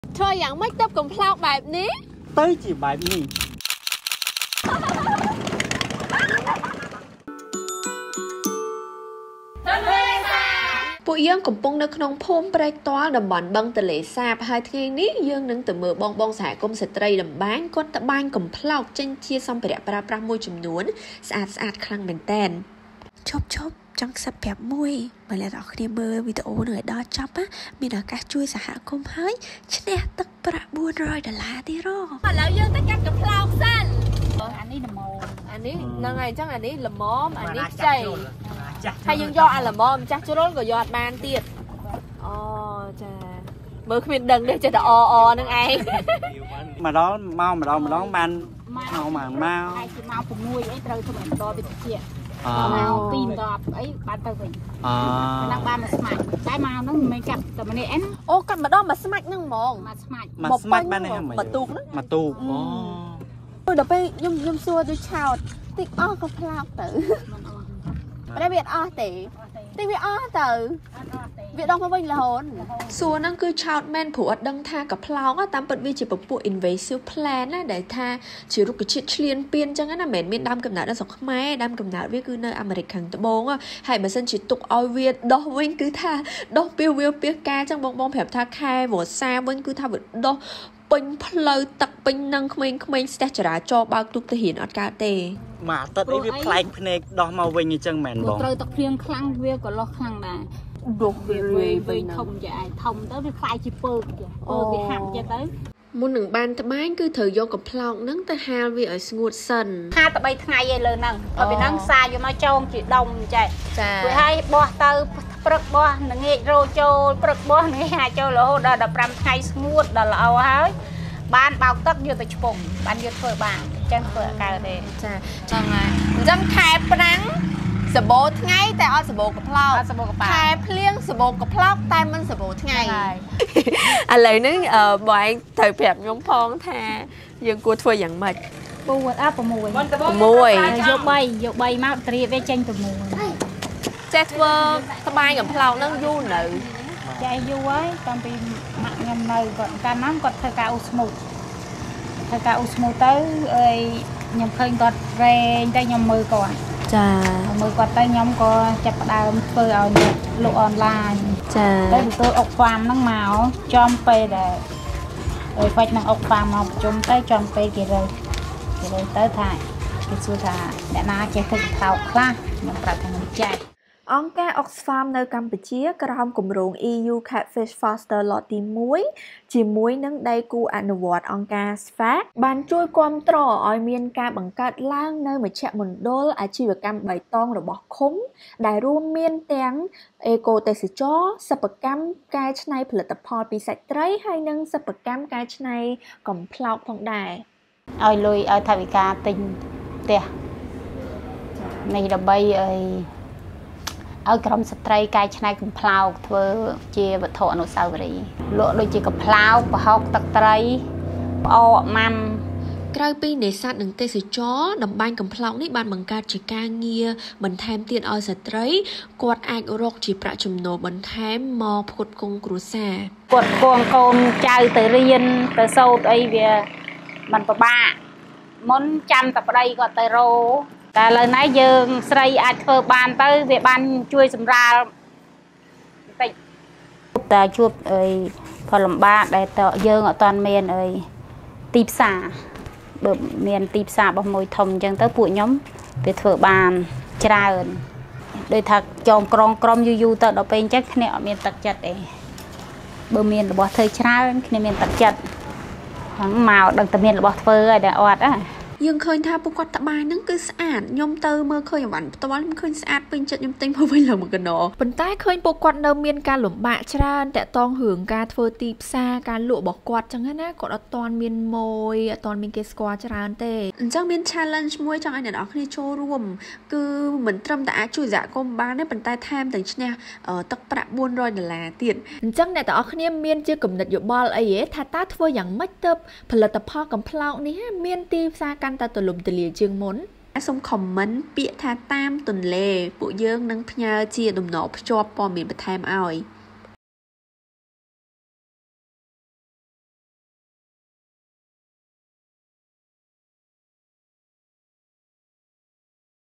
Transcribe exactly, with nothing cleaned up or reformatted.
Thôi dạng make up cầm phao bài ní tới chỉ bài ní ពួកយើងកំពុងនៅក្នុងភូមិព្រែកទាល់តំបន់បឹងទន្លេសាបហើយថ្ងៃនេះយើងនឹងទៅមើលបងបងសហគមន៍ស្ត្រីដំបានគាត់ត្បាញកំប្លោកចេញជាសម្ភារៈប្រើប្រាស់មួយចំនួនស្អាតស្អាតខ្លាំងមែនតើឈប់ឈប់ចង់សាប់ប្រាប់មួយបើអ្នកនរគ្នាមើលវីដេអូនឹងឲ្យដល់ចប់ណាមានឱកាសជួយសហគមន៍ហើយឈ្នះទឹកប្រាក់បួនរយដុល្លារទៀតហ៎ឥឡូវយើងទៅកាត់កំប្លោកសិនអានេះល្មមអានេះហ្នឹងហើយអញ្ចឹងអានេះល្មមអានេះខ្ចីហើយយើងយកអាល្មមម្ចាស់ជ្រុលក៏យកអត់បានទៀតអូចាមើលគ្មានដឹងទេចេះតែអអហ្នឹងឯងម្ដងមកម្ដងម្ដងបានមកមកមកហើយជាមក៦អីត្រូវធ្វើឲ្យបន្តវិទ្យាមកពីរដប់អីបានទៅវិញអូហ្នឹងបានមកស្មាច់តែមកហ្នឹងមិនមែនកាត់តែម្នាក់អិនអូកាត់ម្ដងមកស្មាច់ហ្នឹងហ្មងមកស្មាច់មកស្មាច់បានហ្នឹងមកទូកហ្នឹងមកទូកអូដល់ពេលខ្ញុំខ្ញុំសួរទៅឆោតតិចអស់ក៏ផ្លោកទៅតែវាអត់ទេតែវាអស់ទៅវាដងមកវិញរហូតសួរហ្នឹងគឺឆោតមែនព្រោះអត់ដឹងថាកផ្លោកតាមពិតវាជាពពួក invasive plant ណាដែលថាជារុក្ខជាតិឈ្លានពានអញ្ចឹងណាមិនមែនមានដើមកំណើតនៅស្រុកខ្មែរដើមកំណើតវាគឺនៅអាមេរិកខាងត្បូងហើយបើសិនជាទុកឲ្យវាដុះវិញគឺថាដុះពីវាពីកាអញ្ចឹងបងបងប្រាប់ថាខែវស្សាវិញគឺថាវាដុះពេញផ្លូវទឹកពេញនឹងក្មេងៗស្ទះចរាចរណ៍បើកទូកទៅរៀនអត់កើតទេមកអាទិត្យនេះវាប្លែកភ្នែកដោះមកវិញអញ្ចឹងមែនបងត្រូវទឹកភ្លៀងខ្លាំងវាក៏លោះខ្លាំងដែរដុះវាវិញធំចាឯធំទៅវាខ្លាយជាពើកចាពើវាហាប់ចេះទៅមុននឹងបានត្បាញគឺត្រូវយកកំប្លោកហ្នឹងទៅហាលវាឲ្យស្ងួតសិនហាលតែបីថ្ងៃឯលើហ្នឹងហើយពីហ្នឹងសាយកមកចងជាដុំចេះចាវាឲ្យបោះទៅព្រឹកបោះល្ងាចរោចូលព្រឹកបោះល្ងាចហាចូលរហូតដល់ដប់ប្រាំថ្ងៃស្ងួតដល់ល្អហើយបានបោកទឹកយកទៅឆ្ពងបានយកធ្វើបានអញ្ចឹងធ្វើអកើតទេចាចឹងហើយអញ្ចឹងខែប្រាំងសបោថ្ងៃតែអត់សបោកំប្លោកអត់សបោកំប្លោកខែភ្លៀងសបោកំប្លោកតែមិនសបោថ្ងៃឥឡូវហ្នឹងបងឯងត្រូវប្រាប់ខ្ញុំផងថាយើងគួរធ្វើយ៉ាងម៉េចពួតអ่ะ6 6យក3យក3មកត្រៀបវាចេញ6 ចេះធ្វើត្បាញកំប្លោកហ្នឹងយូរនៅចាយូរហើយតាំងពីម៉ាក់ខ្ញុំនៅគាត់កាលណាគាត់ធ្វើការអ៊ូស្មូតធ្វើការអ៊ូស្មូតទៅអីខ្ញុំឃើញគាត់រែងតែខ្ញុំមើលគាត់ចាមើលគាត់ទៅខ្ញុំក៏ចាប់ផ្ដើមធ្វើឲ្យអ្នកលក់អនឡាញចាទៅទទួលអុកហ្វាមហ្នឹងមកចំពេលដែលអីហ្វាច់នឹងអុកហ្វាមមកប្រជុំទៅចំពេលគេរើគេរើទៅថាគេសួរថាអ្នកណាចេះធ្វើកោខ្លះខ្ញុំប្រាប់ថាខ្ញុំចេះអង្គការ Oxfam នៅកម្ពុជាក្រោមគម្រោង E U Catfish Foster Lot ទី1ជាមួយនឹងដៃគូអនុវត្តអង្គការ ét ép ây xê បានជួយគាំទ្រឲ្យមានការបង្កើតឡើងនៅមជ្ឈមណ្ឌលអាជីវកម្មបៃតងរបស់ឃុំដែលរួមមានទាំងអេកូទេសចរណ៍សិប្បកម្មកែច្នៃផលិតផលពីសាច់ត្រីហើយនិងសិប្បកម្មកែច្នៃកំប្លោកផងដែរឲ្យលុយឲ្យថវិកាទិញផ្ទះនេះដើម្បីអីឲ្យក្រុមស្ត្រីកែច្នៃកំប្លោកធ្វើជាវត្ថុអនុស្សាវរីយ៍លក់ដូចជាកំប្លោកប្រហុកទឹកត្រីផ្អកម៉ាំក្រៅពីនេសាទនិងទេសចរតម្បាញកំប្លោកនេះបានបង្កើតជាការងារបន្ថែមទៀតឲ្យស្ត្រីគាត់អាចរកជាប្រាក់ចំណូលបន្ថែមមកផ្គត់ផ្គង់គ្រួសារគាត់គងកូនចៅទៅរៀនទៅសូត្រអីវាមិនពិបាកមុនចាំតែប្តីគាត់ទៅរោតែឥឡូវនេះយើងស្រីអាចធ្វើបានទៅវាបានជួយសម្រាលបន្តិចតែជួបអីផលលំបាកដែលតយើងអត់ទាន់មានអីទីផ្សារបើមានទីផ្សាររបស់មួយធំអញ្ចឹងទៅពួកខ្ញុំវាធ្វើបានច្រើនដូចថាចងក្រងក្រុមយូរយូរទៅដល់ពេលអញ្ចឹងគ្នាអត់មានទឹកចិត្តទេបើមានរបស់ធ្វើច្រើនគ្នាមានទឹកចិត្តហ្នឹងមកដឹងតែមានរបស់ធ្វើហើយតែអត់ហ៎យើងឃើញថាពួកគាត់ត្បាញហ្នឹងគឺស្អាតខ្ញុំទៅមើលឃើញអវ៉ាន់ផ្ទាល់ខ្ញុំឃើញស្អាតពេញចិត្តខ្ញុំទិញមកវិញឡើងមួយកណោប៉ុន្តែឃើញពួកគាត់នៅមានការលំបាកច្រើនតាក់ទងរឿងការធ្វើទីផ្សារការលក់របស់គាត់ចឹងណាគាត់អត់ទាន់មានម៉ួយអត់ទាន់មានគេស្គាល់ច្រើនទេអញ្ចឹងមាន challenge មួយចង់ឲ្យអ្នកនរគ្នាចូលរួមគឺមិនត្រឹមតែអាចជួយសហគមន៍បានទេប៉ុន្តែថែមទាំងឈ្នះទឹកប្រាក់បួនរយដុល្លារទៀតអញ្ចឹងអ្នកទាំងអស់គ្នាមានជាគំនិតយោបល់អីហ៎ថាតើធ្វើយ៉ាងម៉េចទៅផលិតផលកំប្លោកនេះមានទីផ្សារកាន់តែទូលំទូលាយជាងមុនសូម comment ពាក្យថាតាមទន្លេពួកយើងនឹងផ្ញើជាដំណរភ្ជាប់ព័ត៌មានបន្ថែមឲ្យ